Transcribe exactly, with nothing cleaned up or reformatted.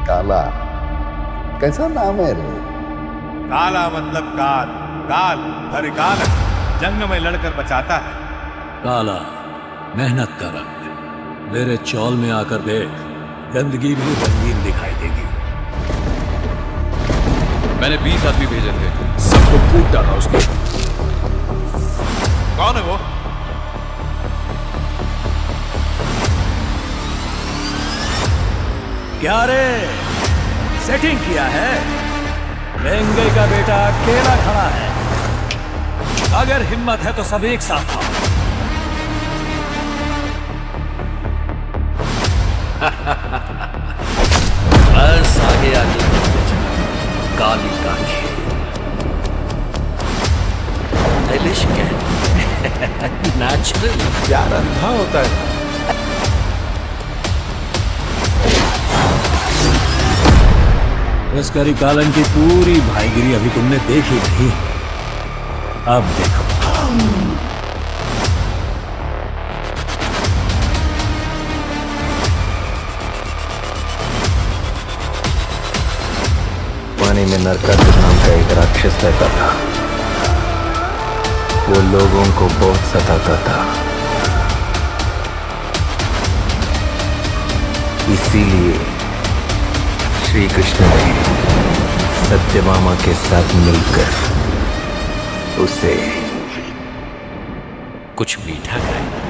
काला कैसा नाम है रे? काला मतलब काल, काल हर काल जंग में लड़कर बचाता है। काला मेहनत का रंग, मेरे चौल में आकर देख, गंदगी भी रंगीन दिखाई देगी। मैंने बीस आदमी भेजे थे, सबको कूट डाला उसने। कौन है वो? क्या रे, सेटिंग किया है? लेंगे का बेटा अकेला खड़ा है, अगर हिम्मत है तो सब एक साथ आओ। बस आगे आगे काली का खेल, नेचुरल प्यार अंधा होता है। इस करिकालन की पूरी भाईगिरी अभी तुमने देखी नहीं, अब देखो। पानी में नरकासुर नाम का एक राक्षस रहता था। वो लोगों को बहुत सताता था, इसीलिए श्री कृष्ण ने सत्यभामा के साथ मिलकर उसे कुछ मीठा खाया।